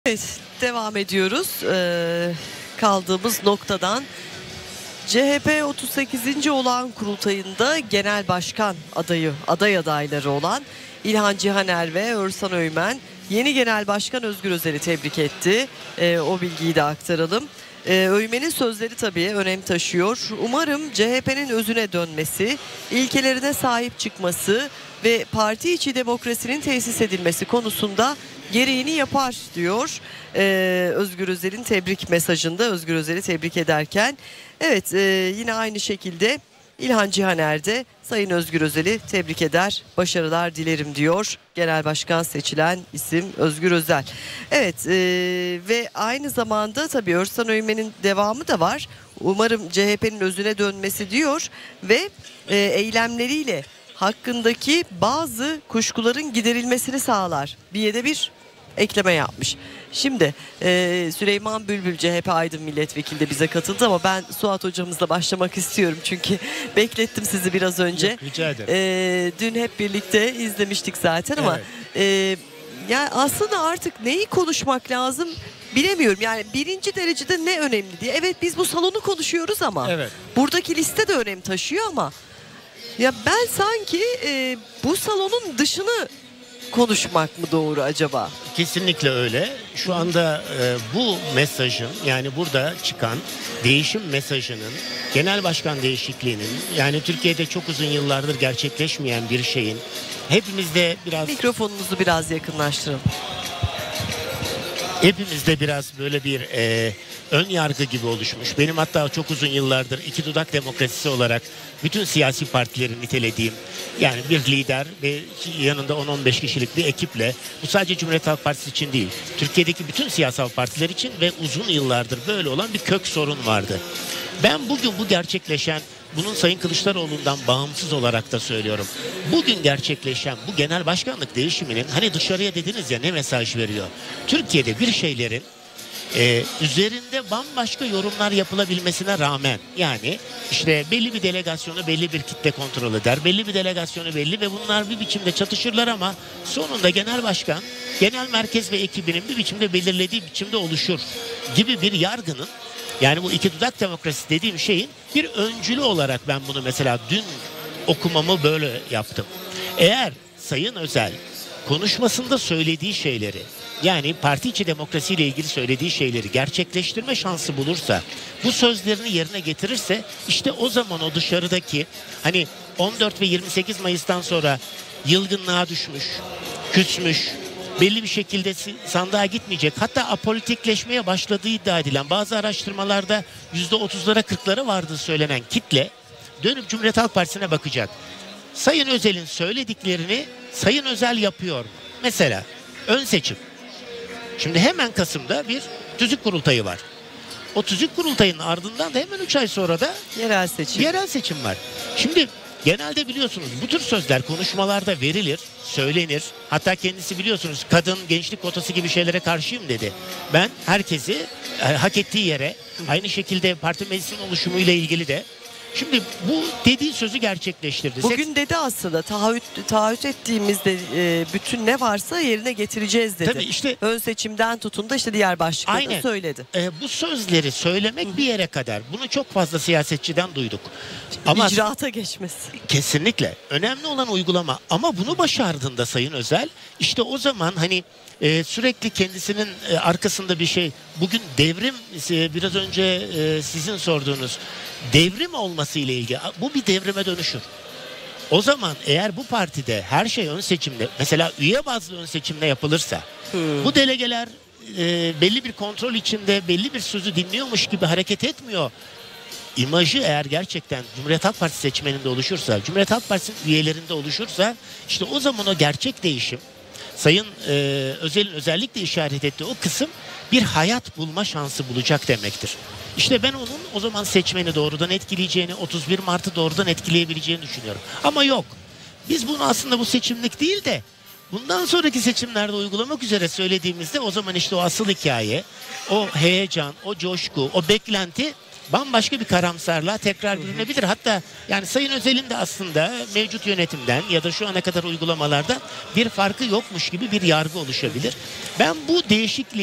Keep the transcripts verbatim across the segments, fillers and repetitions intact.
Evet, devam ediyoruz ee, kaldığımız noktadan. C H P otuz sekizinci olağan kurultayında genel başkan adayı, aday adayları olan İlhan Cihaner ve Örsan Öymen yeni genel başkan Özgür Özel'i tebrik etti. Ee, o bilgiyi de aktaralım. Ee, Öymen'in sözleri tabii önem taşıyor. Umarım C H P'nin özüne dönmesi, ilkelerine sahip çıkması ve parti içi demokrasinin tesis edilmesi konusunda gereğini yapar diyor ee, Özgür Özel'in tebrik mesajında, Özgür Özel'i tebrik ederken. Evet, e, yine aynı şekilde İlhan Cihaner de Sayın Özgür Özel'i tebrik eder, başarılar dilerim diyor genel başkan seçilen isim Özgür Özel. Evet, e, ve aynı zamanda tabii Örsan Öymen'in devamı da var. Umarım C H P'nin özüne dönmesi diyor ve e, eylemleriyle hakkındaki bazı kuşkuların giderilmesini sağlar diye de bir ekleme yapmış. Şimdi e, Süleyman Bülbül C H P Aydın Milletvekili de bize katıldı ama ben Suat hocamızla başlamak istiyorum çünkü beklettim sizi biraz önce. Yok, rica ederim. E, dün hep birlikte izlemiştik zaten ama evet. e, yani aslında artık neyi konuşmak lazım bilemiyorum. Yani birinci derecede ne önemli diye. Evet, biz bu salonu konuşuyoruz ama evet. buradaki liste de önem taşıyor ama ya ben sanki e, bu salonun dışını konuşmak mı doğru acaba? Kesinlikle öyle. Şu anda e, bu mesajın, yani burada çıkan değişim mesajının, genel başkan değişikliğinin, yani Türkiye'de çok uzun yıllardır gerçekleşmeyen bir şeyin hepimizde biraz... Mikrofonunuzu biraz yakınlaştıralım. Hepimizde biraz böyle bir e, ön yargı gibi oluşmuş. Benim hatta çok uzun yıllardır iki dudak demokrasisi olarak bütün siyasi partileri nitelediğim, yani bir lider ve yanında on on beş kişilik bir ekiple, bu sadece Cumhuriyet Halk Partisi için değil, Türkiye'deki bütün siyasal partiler için ve uzun yıllardır böyle olan bir kök sorun vardı. Ben bugün bu gerçekleşen, bunun Sayın Kılıçdaroğlu'ndan bağımsız olarak da söylüyorum, bugün gerçekleşen bu genel başkanlık değişiminin, hani dışarıya dediniz ya, ne mesaj veriyor? Türkiye'de bir şeylerin Ee, üzerinde bambaşka yorumlar yapılabilmesine rağmen, yani işte belli bir delegasyonu belli bir kitle kontrol eder, belli bir delegasyonu belli ve bunlar bir biçimde çatışırlar ama sonunda genel başkan, genel merkez ve ekibinin bir biçimde belirlediği biçimde oluşur gibi bir yargının, yani bu iki dudak demokrasi dediğim şeyin bir öncülü olarak ben bunu mesela dün okumamı böyle yaptım. Eğer Sayın Özel konuşmasında söylediği şeyleri, yani parti içi demokrasiyle ilgili söylediği şeyleri gerçekleştirme şansı bulursa, bu sözlerini yerine getirirse, işte o zaman o dışarıdaki, hani on dört ve yirmi sekiz Mayıs'tan sonra yılgınlığa düşmüş, küsmüş, belli bir şekilde sandığa gitmeyecek, hatta apolitikleşmeye başladığı iddia edilen, bazı araştırmalarda yüzde otuzlara kırklara vardığı söylenen kitle dönüp Cumhuriyet Halk Partisi'ne bakacak. Sayın Özel'in söylediklerini Sayın Özel yapıyor mu? Mesela ön seçim. Şimdi hemen Kasım'da bir tüzük kurultayı var. O tüzük kurultayının ardından da hemen üç ay sonra da yerel seçim. Yerel seçim var. Şimdi genelde biliyorsunuz bu tür sözler konuşmalarda verilir, söylenir. Hatta kendisi biliyorsunuz kadın, gençlik kotası gibi şeylere karşıyım dedi. Ben herkesi e, hak ettiği yere, aynı şekilde parti meclisinin oluşumuyla ilgili de, şimdi bu dediği sözü gerçekleştirdi. Bugün dedi aslında taahhüt, taahhüt ettiğimizde e, bütün ne varsa yerine getireceğiz dedi. Tabii işte, ön seçimden tutun da işte diğer başlıkları da söyledi. E, bu sözleri söylemek Hı. bir yere kadar. Bunu çok fazla siyasetçiden duyduk. Ama icraata geçmesi. Kesinlikle. Önemli olan uygulama. Ama bunu başardığında Sayın Özel, işte o zaman hani e, sürekli kendisinin e, arkasında bir şey. Bugün devrim, e, biraz önce e, sizin sorduğunuz devrim olması ile ilgili, bu bir devrime dönüşür. O zaman eğer bu partide her şey ön seçimde, mesela üye bazlı ön seçimde yapılırsa, hmm. bu delegeler e, belli bir kontrol içinde belli bir sözü dinliyormuş gibi hareket etmiyor. İmajı eğer gerçekten Cumhuriyet Halk Partisi seçmeninde oluşursa, Cumhuriyet Halk Partisi'nin üyelerinde oluşursa, işte o zaman o gerçek değişim, Sayın e, Özel'in özellikle işaret ettiği o kısım bir hayat bulma şansı bulacak demektir. İşte ben onun o zaman seçmeni doğrudan etkileyeceğini, otuz bir Mart'ı doğrudan etkileyebileceğini düşünüyorum. Ama yok. Biz bunu aslında bu seçimlik değil de bundan sonraki seçimlerde uygulamak üzere söylediğimizde, o zaman işte o asıl hikaye, o heyecan, o coşku, o beklenti bambaşka bir karamsarlığa tekrar bürünebilir. Hatta yani Sayın Özel'in de aslında mevcut yönetimden ya da şu ana kadar uygulamalarda bir farkı yokmuş gibi bir yargı oluşabilir. Ben bu değişikliğin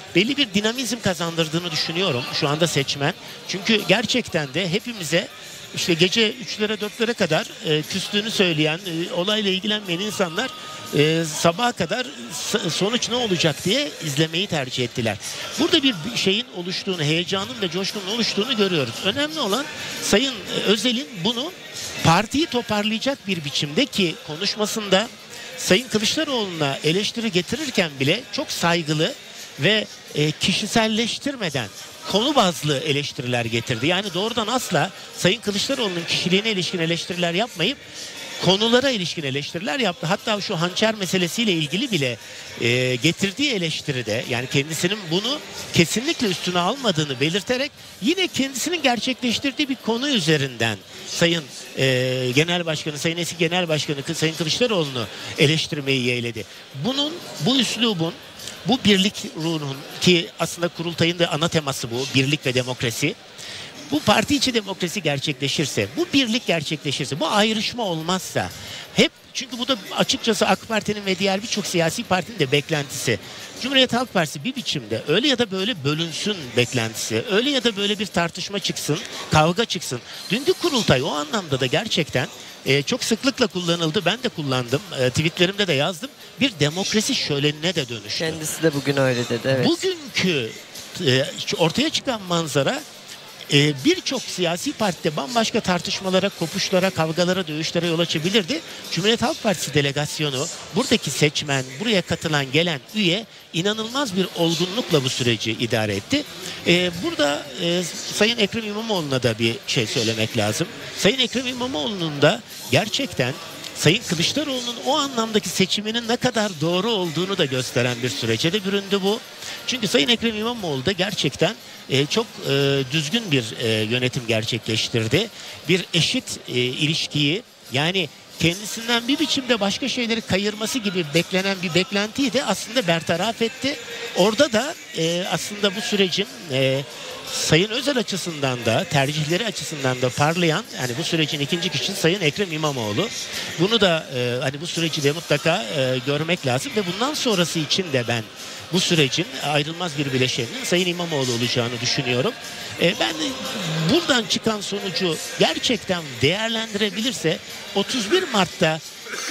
belli bir dinamizm kazandırdığını düşünüyorum şu anda seçmen. Çünkü gerçekten de hepimize işte gece üçlere dörtlere kadar e, küstüğünü söyleyen, e, olayla ilgilenmeyen insanlar e, sabaha kadar sonuç ne olacak diye izlemeyi tercih ettiler. Burada bir şeyin oluştuğunu, heyecanın ve coşkunun oluştuğunu görüyoruz. Önemli olan Sayın Özel'in bunu partiyi toparlayacak bir biçimde, ki konuşmasında Sayın Kılıçdaroğlu'na eleştiri getirirken bile çok saygılı ve e, kişiselleştirmeden konu bazlı eleştiriler getirdi. Yani doğrudan asla Sayın Kılıçdaroğlu'nun kişiliğine ilişkin eleştiriler yapmayıp konulara ilişkin eleştiriler yaptı. Hatta şu hançer meselesiyle ilgili bile e, getirdiği eleştiride, yani kendisinin bunu kesinlikle üstüne almadığını belirterek yine kendisinin gerçekleştirdiği bir konu üzerinden Sayın e, Genel Başkanı, Sayın eski Genel Başkanı Sayın Kılıçdaroğlu'nu eleştirmeyi yeğledi. Bunun, bu üslubun, bu birlik ruhunun, ki aslında kurultayın da ana teması bu, birlik ve demokrasi. Bu parti içi demokrasi gerçekleşirse, bu birlik gerçekleşirse, bu ayrışma olmazsa, hep, çünkü bu da açıkçası AK Parti'nin ve diğer birçok siyasi partinin de beklentisi. Cumhuriyet Halk Partisi bir biçimde öyle ya da böyle bölünsün beklentisi. Öyle ya da böyle bir tartışma çıksın, kavga çıksın. Dünkü kurultay o anlamda da gerçekten e, çok sıklıkla kullanıldı. Ben de kullandım. E, tweetlerimde de yazdım. Bir demokrasi şölenine de dönüştü. Kendisi de bugün öyle dedi. Evet. Bugünkü e, ortaya çıkan manzara, Ee, birçok siyasi partide bambaşka tartışmalara, kopuşlara, kavgalara, dövüşlere yol açabilirdi. Cumhuriyet Halk Partisi delegasyonu, buradaki seçmen, buraya katılan gelen üye inanılmaz bir olgunlukla bu süreci idare etti. Ee, burada e, Sayın Ekrem İmamoğlu'na da bir şey söylemek lazım. Sayın Ekrem İmamoğlu'nun da gerçekten Sayın Kılıçdaroğlu'nun o anlamdaki seçiminin ne kadar doğru olduğunu da gösteren bir sürece de büründü bu. Çünkü Sayın Ekrem İmamoğlu da gerçekten e, çok e, düzgün bir e, yönetim gerçekleştirdi. Bir eşit e, ilişkiyi, yani kendisinden bir biçimde başka şeyleri kayırması gibi beklenen bir beklentiyi de aslında bertaraf etti. Orada da e, aslında bu sürecin e, Sayın Özel açısından da, tercihleri açısından da parlayan, yani bu sürecin ikinci kişisi Sayın Ekrem İmamoğlu. Bunu da e, hani bu süreci de mutlaka e, görmek lazım ve bundan sonrası için de ben bu sürecin ayrılmaz bir bileşeninin Sayın İmamoğlu olacağını düşünüyorum. E, ben buradan çıkan sonucu gerçekten değerlendirebilirse otuz bir Mart'ta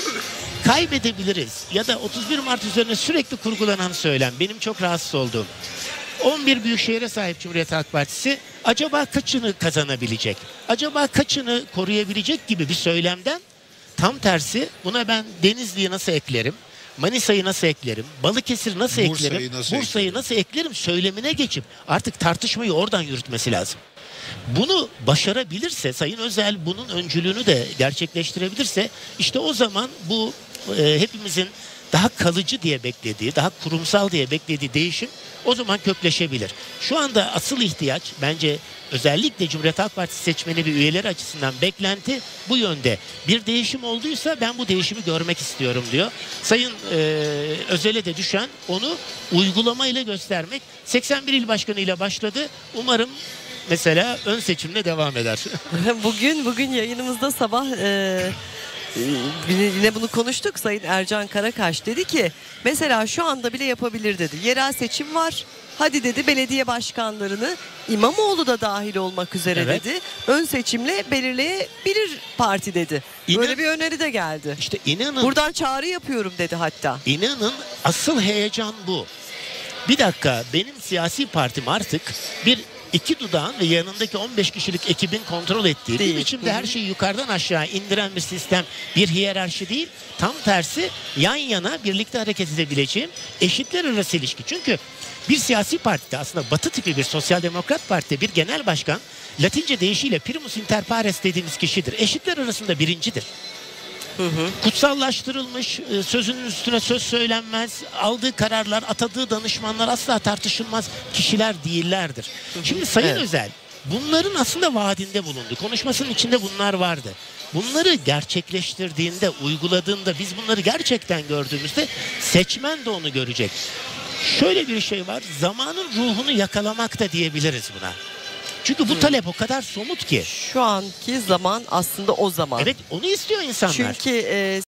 kaybedebiliriz ya da otuz bir Mart üzerine sürekli kurgulanan söylem, benim çok rahatsız olduğum, on bir büyükşehire sahip Cumhuriyet Halk Partisi acaba kaçını kazanabilecek? Acaba kaçını koruyabilecek gibi bir söylemden tam tersi, buna ben Denizli'yi nasıl eklerim? Manisa'yı nasıl eklerim? Balıkesir nasıl Bursa'yı eklerim? nasıl Bursa'yı eklerim? nasıl eklerim? Söylemine geçip artık tartışmayı oradan yürütmesi lazım. Bunu başarabilirse, Sayın Özel bunun öncülüğünü de gerçekleştirebilirse, işte o zaman bu e, hepimizin daha kalıcı diye beklediği, daha kurumsal diye beklediği değişim o zaman kökleşebilir. Şu anda asıl ihtiyaç bence özellikle Cumhuriyet Halk Partisi seçmeni ve üyeleri açısından beklenti bu yönde. Bir değişim olduysa ben bu değişimi görmek istiyorum diyor. Sayın e, Özel'e de düşen onu uygulamayla göstermek. seksen bir il başkanıyla başladı. Umarım mesela ön seçimle devam eder. bugün bugün yayınımızda sabah e, yine bunu konuştuk. Sayın Ercan Karakaş dedi ki mesela şu anda bile yapabilir dedi. Yerel seçim var. Hadi dedi belediye başkanlarını İmamoğlu da dahil olmak üzere Evet. dedi. Ön seçimle belirleyebilir parti dedi. İnan- Böyle bir öneri de geldi. İşte inanın. Buradan çağrı yapıyorum dedi hatta. İnanın asıl heyecan bu. Bir dakika, benim siyasi partim artık bir iki dudağın ve yanındaki on beş kişilik ekibin kontrol ettiği, Değil. bir biçimde her şeyi yukarıdan aşağı indiren bir sistem, bir hiyerarşi değil. Tam tersi, yan yana birlikte hareket edebileceğim eşitler arası ilişki. Çünkü bir siyasi partide, aslında Batı tipi bir sosyal demokrat partide bir genel başkan, Latince deyişiyle primus inter pares dediğimiz kişidir. Eşitler arasında birincidir. Hı hı. Kutsallaştırılmış, sözünün üstüne söz söylenmez, aldığı kararlar, atadığı danışmanlar asla tartışılmaz kişiler değillerdir. Şimdi Sayın Evet. Özel bunların aslında vaadinde bulundu. Konuşmasının içinde bunlar vardı. Bunları gerçekleştirdiğinde, uyguladığında, biz bunları gerçekten gördüğümüzde seçmen de onu görecek. Şöyle bir şey var, zamanın ruhunu yakalamak da diyebiliriz buna. Çünkü bu talep o kadar somut ki. Şu anki zaman aslında o zaman. Evet, onu istiyor insanlar. Çünkü e,